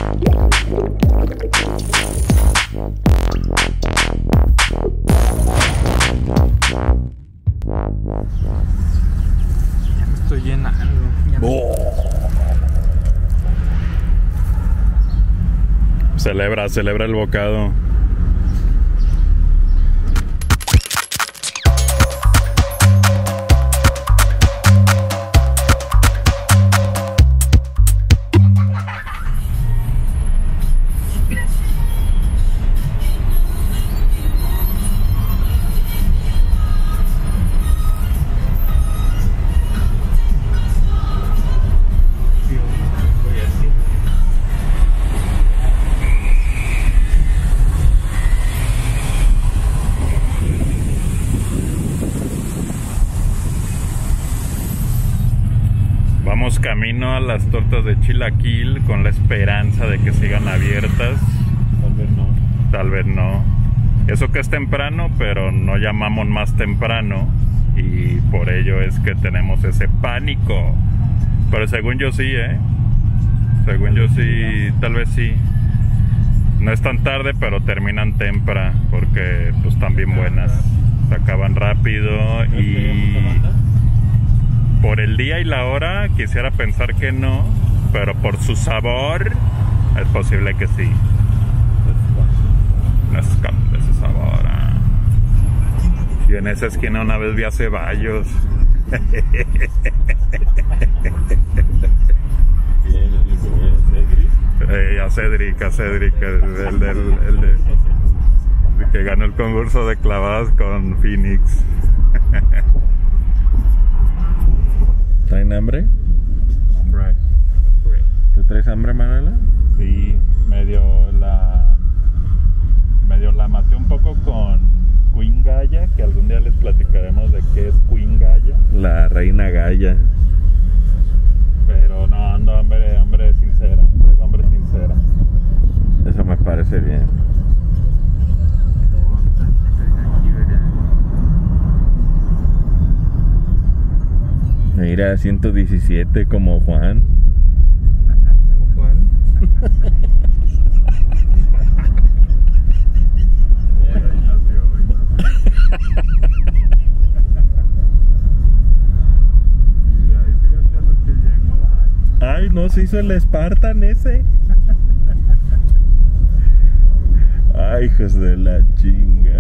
Ya me estoy llenando. Celebra el bocado. Vamos camino a las tortas de Chilaquil con la esperanza de que sigan abiertas. Tal vez no. Tal vez no. Eso que es temprano, pero no llamamos más temprano y por ello es que tenemos ese pánico. Pero según yo sí, según yo sí, tal vez sí. No es tan tarde, pero terminan temprano porque pues están bien buenas. Se acaban rápido y por el día y la hora quisiera pensar que no, pero por su sabor es posible que sí. No esconde ese sabor. Y en esa esquina una vez vi a Ceballos. A Cedric, el que ganó el concurso de clavadas con Phoenix. ¿Traen hambre? Hambre. ¿Tú traes hambre, Manuela? Sí, medio la maté un poco con Queen Gaia, que algún día les platicaremos de qué es Queen Gaia. La reina Gaia. Pero no, ando hambre sincera, traigo hambre sincera. Eso me parece bien. Mira, 117 como Juan. ¿Como Juan? Ay, no se hizo el Spartan ese. Ay, hijos de la chinga.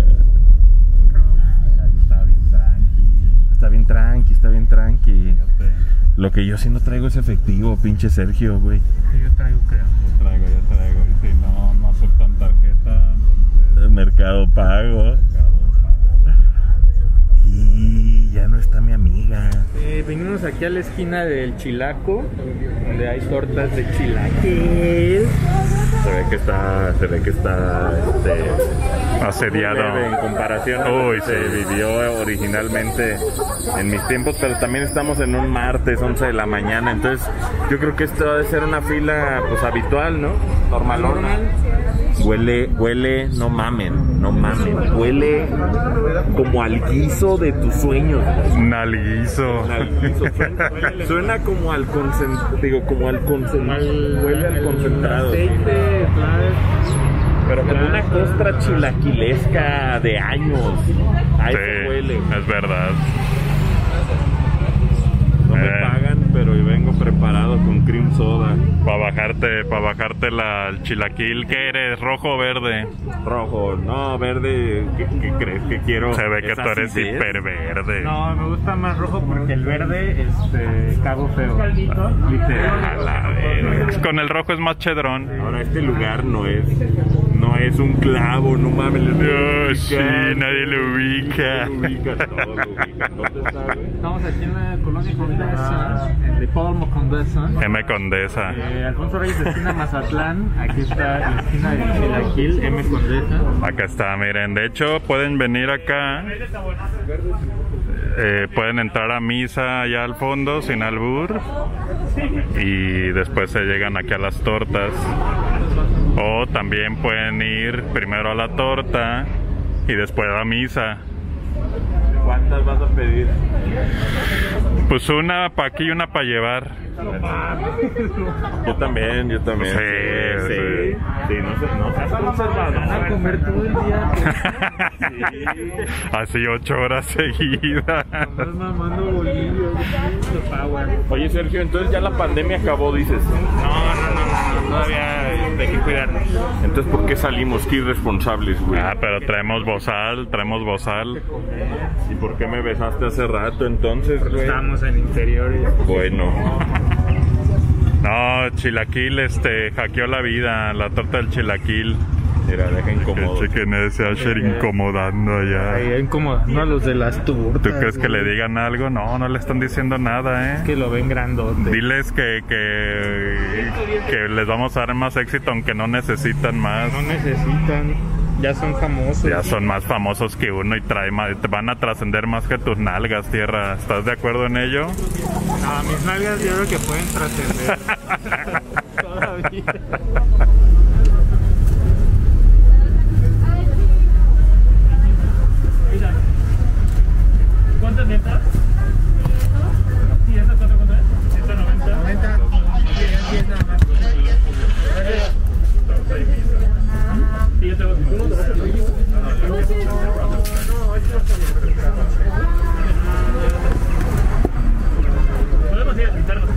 Está bien tranqui. Lo que yo sí no traigo es efectivo, pinche Sergio, güey. Sí, yo traigo, creo. Yo traigo. Y si no aceptan tarjeta, entonces... Mercado Pago. Y ya no está mi amiga. Venimos aquí a la esquina del Chilaco, donde hay tortas de chilaquil. Se ve que está asediado Leve en comparación a Uy, lo que se sí. vivió originalmente en mis tiempos, pero también estamos en un martes, 11 de la mañana, entonces yo creo que esto debe ser una fila pues habitual, ¿no? Normalona. Huele, no mamen, Huele como al guiso de tus sueños. nalguizo. Suena como al concentrado. Huele al concentrado. Pero como una costra chilaquilesca de años. A eso huele. Es verdad. No me pagan, pero vengo preparado con cream soda. Para bajarte el chilaquil. ¿Qué eres? ¿Rojo o verde? Rojo, no, verde. ¿Qué crees que quiero? Se ve que ¿Es tú eres acidez? hiper verde. No, me gusta más rojo porque el verde, cago feo. A Literal. la verga. Con el rojo es más chedrón. Ahora este lugar no es un clavo, no mames. Sí, nadie lo ubica. ¿Dónde está, güey? Estamos aquí en la colonia Condesa, en Hipódromo Condesa. M Condesa. Alfonso Reyes, esquina Mazatlán. Aquí está la esquina de Chilaquil, M Condesa. Acá está, miren. De hecho, pueden venir acá. Pueden entrar a misa allá al fondo, sin albur. Y después se llegan aquí a las tortas. O también pueden ir primero a la torta y después a misa. ¿Cuántas vas a pedir? Pues una para aquí y una para llevar. Yo también. Sí, Sí, no seas conservador. Van a comer todo el día. Así 8 horas seguidas. Estás mamando bolillos. Power. Oye, Sergio, entonces ya la pandemia acabó, dices. No. Todavía hay que cuidarnos. Entonces, ¿por qué salimos? Qué irresponsables, güey. Ah, pero traemos bozal. ¿Y por qué me besaste hace rato entonces, güey? Estamos en interiores. Bueno. No, chilaquil, hackeó la vida, la torta del chilaquil. Mira, deja incómodo. Chequen ese Asher incomodando allá. Ahí incomodando a los de las tortas. ¿Tú crees que le digan algo? No, no le están diciendo nada, Que lo ven grandote. Diles que les vamos a dar más éxito aunque no necesitan más. No necesitan, ya son famosos. Ya son más famosos que uno y te van a trascender más que tus nalgas, tierra. ¿Estás de acuerdo en ello? No, mis nalgas yo creo que pueden trascender. Todavía. ¿Cuántas netas? ¿Y esta cuánto es? 190. 90. 10 nada más. Sí, yo tengo. Podemos ir a sentarnos.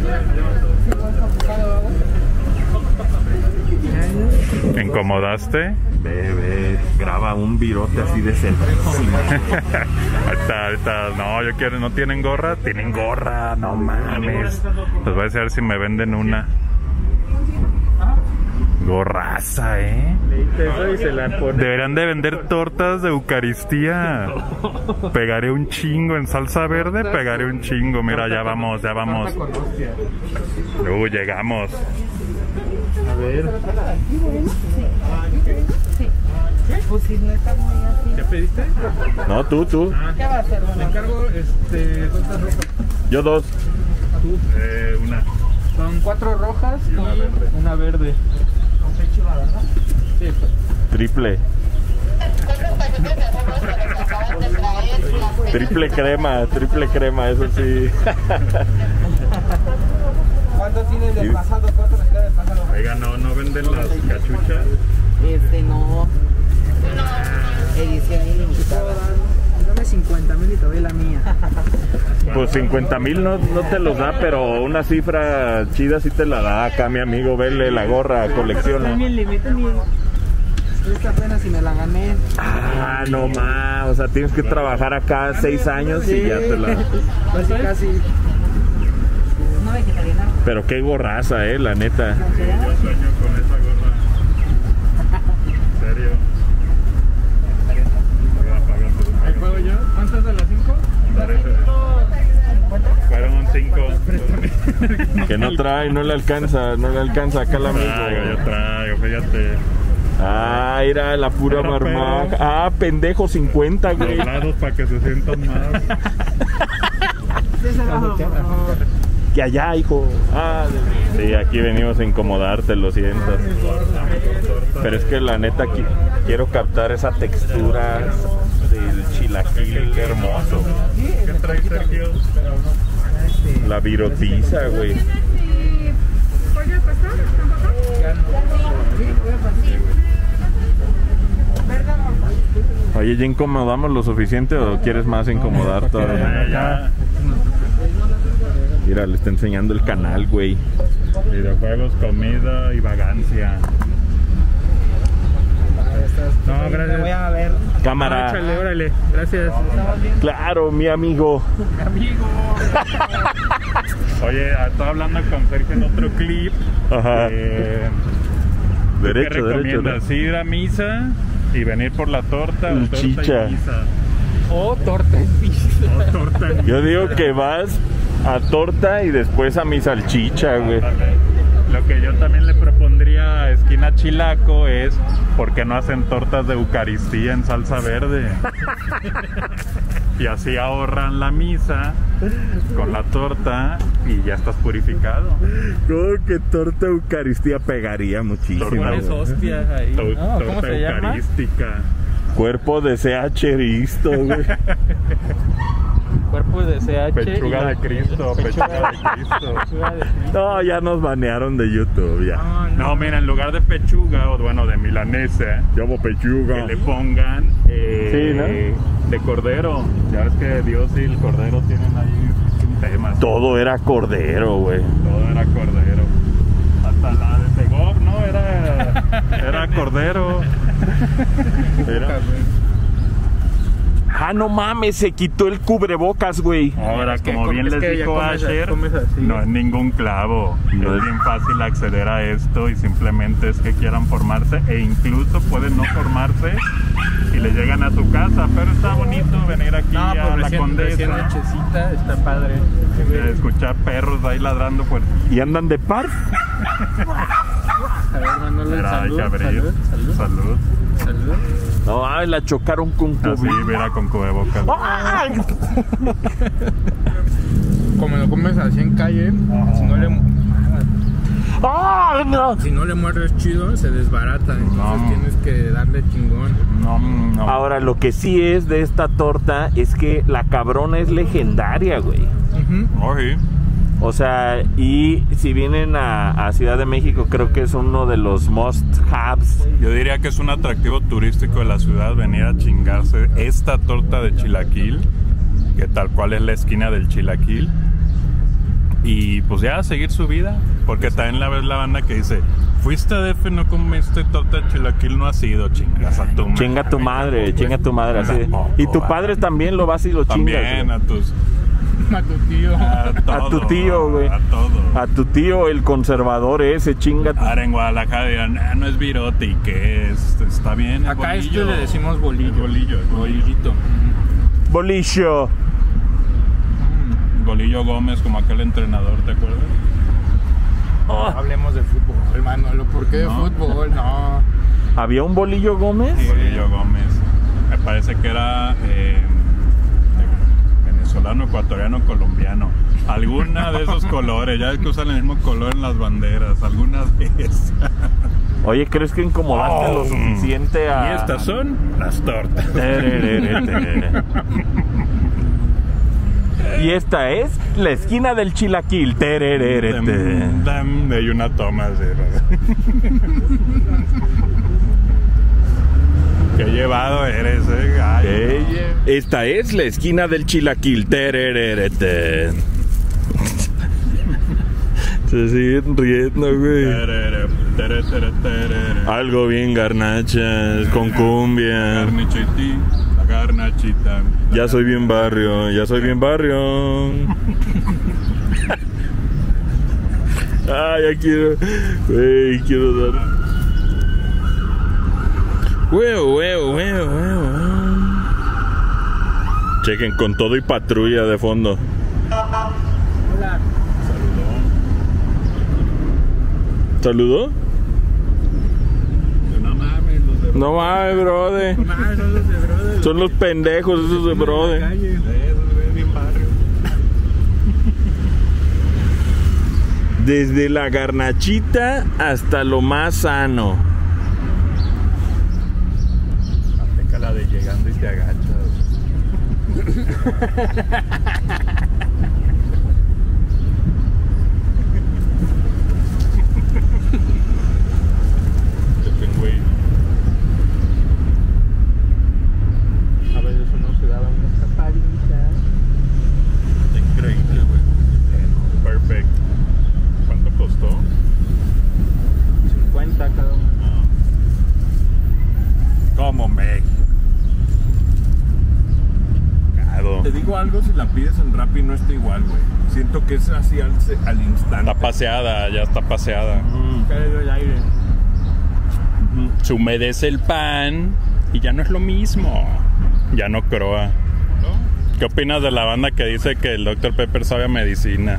¿Me incomodaste? Bebé, graba un virote así de centrísimo. Ahorita, no, yo quiero, ¿no tienen gorra? Tienen gorra, no mames. Les voy a decir si me venden una. Gorraza, Deberían de vender tortas de Eucaristía. Pegaré un chingo en salsa verde, pegaré un chingo. Mira, ya vamos. Llegamos. A ver. Pues si no está muy así. ¿Ya pediste? No, tú. ¿Qué va a hacer? Le encargo ¿cuántas rojas? Yo 2. Tú. Una. Son 4 rojas y una verde. Con pechuga, ¿verdad? Sí. Triple. Triple crema, eso sí. ¿Cuánto tienes de pasado? ¿Cuánto me queda de pasado? Oiga, no venden las cachuchas. No. Edición ilimitada. Dame 50,000 y te doy la mía. Pues 50,000 no te los da, pero una cifra chida sí te la da acá, mi amigo. Vele la gorra, colecciona. Esta apenas si me la gané. Ah, no más. O sea, tienes que trabajar acá 6 años y ya te la... Casi. Una vegetariana. Pero qué gorraza, la neta. Yo sueño con esa gorra. En serio. ¿Ahí puedo yo? ¿Cuántas de las 5? Fueron 5. Que no trae, no le alcanza acá la amigo. Yo traigo, fíjate. Ah, era la pura marmaja. Ah, pendejo, 50, güey. Doblados para que se sientan más. Que allá, hijo. Ah, sí, aquí venimos a incomodarte, lo siento. Pero es que la neta quiero captar esa textura del chilaquil, qué hermoso. ¿Qué trae Sergio? La virotiza, güey. ¿Pollo pastor? Oye, ¿ya incomodamos lo suficiente o quieres más incomodar todavía? Ya. Mira, le está enseñando el canal, güey. Videojuegos, comida y vagancia. No, gracias. Voy a ver. Cámara. Échale, órale. Gracias. Claro, mi amigo. Oye, estaba hablando con Sergio en otro clip. Ajá. ¿Qué recomiendas? ¿no? ¿Ir a misa y venir por la torta o torta Chicha. y misa? O torta en pizza. O torta en Yo digo que vas a torta y después a mi salchicha, güey. Lo que yo también le propondría a Esquina Chilaco es ¿por qué no hacen tortas de Eucaristía en salsa verde? Y así ahorran la misa con la torta y ya estás purificado. Creo que torta Eucaristía pegaría muchísimo. Pones hostias ahí. ¿Cómo Torta se llama? eucarística. Cuerpo de CHeristo, güey. cuerpo de CH. Pechuga de Cristo, pechuga de Cristo. Pechuga de Cristo. No, ya nos banearon de YouTube, ya. No, mira, en lugar de pechuga, o bueno, de milanesa, Llamo pechuga. que le pongan Sí, ¿no? de cordero. Ya ves que Dios y el cordero tienen ahí un tema. Todo era cordero, güey. Todo era cordero. Hasta la de Segov, ¿no? Era cordero. Era- Ah, no mames, se quitó el cubrebocas, güey. Ahora, Es que como bien es les que ya dijo comes así, Asher, comes así. no es ningún clavo. No es es- bien fácil acceder a esto y simplemente es que quieran formarse e incluso pueden no formarse y le llegan a su casa. Pero está bonito venir aquí No, a pues la recién Condesa, hechecita, está padre. escuchar perros ahí ladrando fuerte. ¿Y andan de par? A ver, Manolo, Pero hay salud, que abrir. salud, salud, Salud. salud. No, ay, la chocaron con Así, COVID. mira, con cubrebocas. ¡Ay! Como lo comes así en calle, ¡Ay, no! si no le muerdes chido, se desbarata. Entonces No. tienes que darle chingón. No. Ahora, lo que sí es de esta torta es que la cabrona es legendaria, güey. Ujú. Oh, sí. O sea, y si vienen a Ciudad de México, creo que es uno de los must-haves. Yo diría que es un atractivo turístico de la ciudad venir a chingarse esta torta de chilaquil, que tal cual es la esquina del chilaquil, y pues ya seguir su vida, porque también la ves la banda que dice, fuiste a DF, no comiste torta de chilaquil, no has ido, chingas a tu madre. Chinga tu madre, chinga tu madre. Así. Tampoco, Y tu va. padre también lo vas y lo chingas. También güey. a tus... A tu tío. A tu tío, güey. A todo. A tu tío, el conservador ese, chinga. Ahora en Guadalajara dirán, no es virote, ¿y qué es? Está bien el Acá a bolillo. esto le decimos bolillo. El bolillo, el Bolillito. Bolillo. Bolillo Gómez, como aquel entrenador, ¿te acuerdas? Hablemos de fútbol, Manolo. ¿Por qué de No. fútbol? No. ¿Había un bolillo Gómez? Bolillo Gómez. Me parece que era venezolano, ecuatoriano, colombiano. Alguna de esos colores, ya es que usan el mismo color en las banderas, algunas de esas. Oye, ¿crees que incomodaste lo suficiente a...? Y estas son las tortas. Y esta es la esquina del chilaquil. Terererete. Hay una toma así. Qué llevado eres, Ay, Esta es la esquina del chilaquil. Terererete. Se siguen riendo, güey. Algo bien garnachas, con cumbia. La garnachita. Ya soy bien barrio, ya soy bien barrio. Ah, ya quiero. Güey, quiero dar. Huevo. Chequen con todo y patrulla de fondo. Hola. ¿Saludó? No mames, los de No mames, brother. No, no los de brother. Son los pendejos esos de brother. esos, bien barrio. Desde la garnachita hasta lo más sano. Aplica la de llegando y te agachas. Güey. A veces uno se daba una escapadita. Está increíble, güey. Perfect. ¿Cuánto costó? 50 cada uno. Como México. Te digo algo, si la pides en Rappi no está igual, güey. Siento que es así al instante. Está paseada, ya está paseada. Cae el aire. Se humedece el pan y ya no es lo mismo. Ya no croa. ¿No? ¿Qué opinas de la banda que dice que el Dr. Pepper sabe a medicina?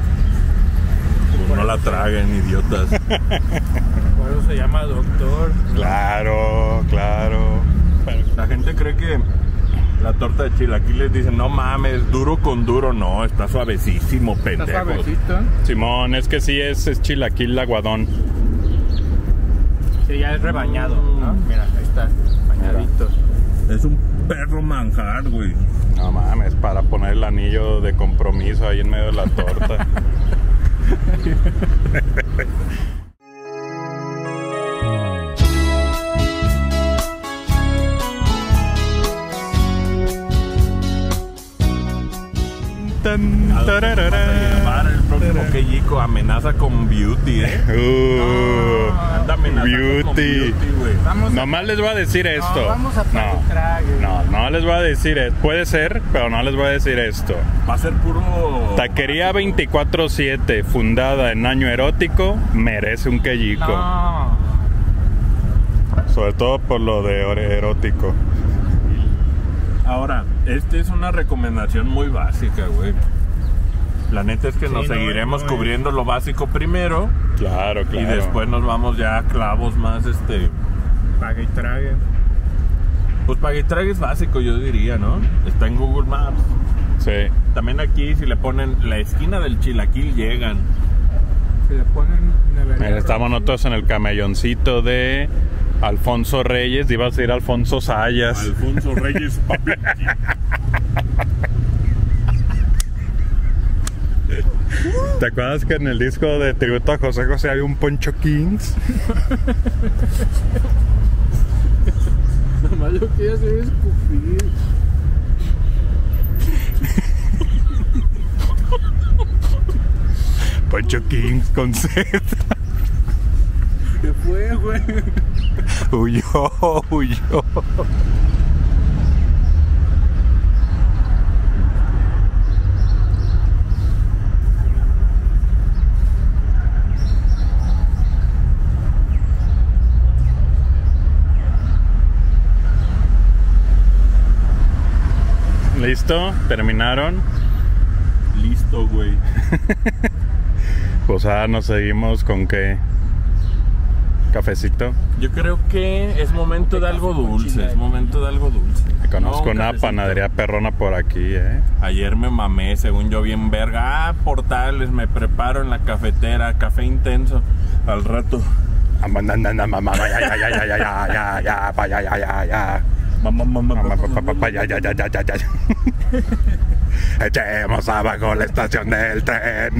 No la traguen, idiotas. Por eso se llama doctor. Claro. Pero la gente cree que la torta de chilaquiles dicen, no mames, duro con duro. No, está suavecísimo, Está pendejo. suavecito. Simón, es que sí es chilaquil aguadón. Sí, ya es rebañado, ¿no? Mira, ahí está, bañadito. Es un perro manjar, güey. No mames, para poner el anillo de compromiso ahí en medio de la torta. Llevar el próximo Keiko, amenaza con Beauty, Anda amenazando Beauty. con Beauty, güey. Nomás les voy a decir esto. Vamos a Paguitrague. No les voy a decir esto. Puede ser, pero no les voy a decir esto. Va a ser puro... Taquería 24/7, fundada en año erótico, merece un Keiko. No. Sobre todo por lo de erótico. Ahora, esta es una recomendación muy básica, güey. La neta es que nos seguiremos cubriendo lo básico primero. Claro. Y después nos vamos ya a clavos más, Paguitrague. Pues Paguitrague es básico, yo diría, ¿no? Está en Google Maps. Sí. También aquí, si le ponen la esquina del Chilaquil, llegan. Si le ponen neverita. Estamos nosotros en el camelloncito de Alfonso Reyes. Ibas a decir Alfonso Sayas. Alfonso Reyes Papiqui. ¿Te acuerdas que en el disco de tributo a José José había un Poncho Kings? Nomás lo que hacer es escupir. Poncho Kings con Z. ¿Qué fue, güey? Huyó. ¿Listo? ¿Terminaron? Listo, güey. Pues nos seguimos con qué. ¿Cafecito? Yo creo que es momento de algo dulce. Conozco No, un una cafecito. panadería perrona por aquí, Ayer me mamé, según yo, bien verga. Portales, me preparo en la cafetera, café intenso. Al rato. Echemos abajo la estación del tren.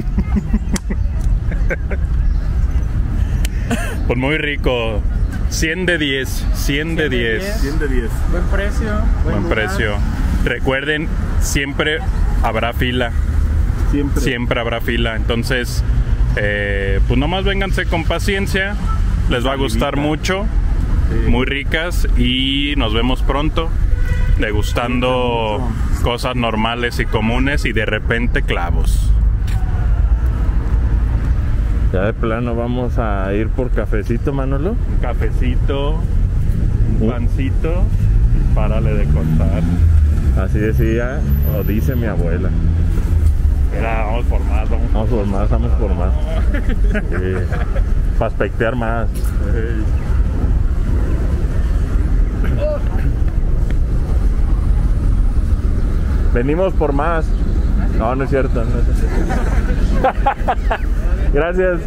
Pues muy rico. 100 de 10. 100 de 10. 100 de 10. Buen precio. Buen lugar. precio. Recuerden, siempre habrá fila. Siempre habrá fila. Entonces, pues nomás vénganse con paciencia. Les va a gustar mucho. Muy ricas. Y nos vemos pronto. Degustando cosas normales y comunes. Y de repente clavos. Ya de plano vamos a ir por cafecito, Manolo. Un cafecito, un pancito. Y párale de contar. Así decía, o dice mi abuela. Mira, vamos por más. Vamos por más. Para aspectear más. Venimos por más. No, no es cierto. Gracias.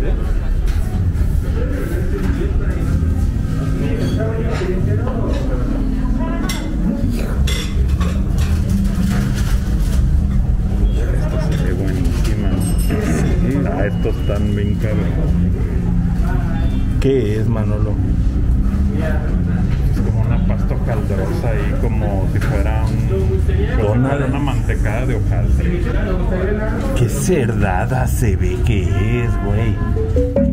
Esta se ve buenísima. Estos están bien caros. ¿Qué es, Manolo? Es como una pasta hojaldrosa ahí, como si fuera una mantecada de hojaldre. Qué cerdada se ve que es, güey.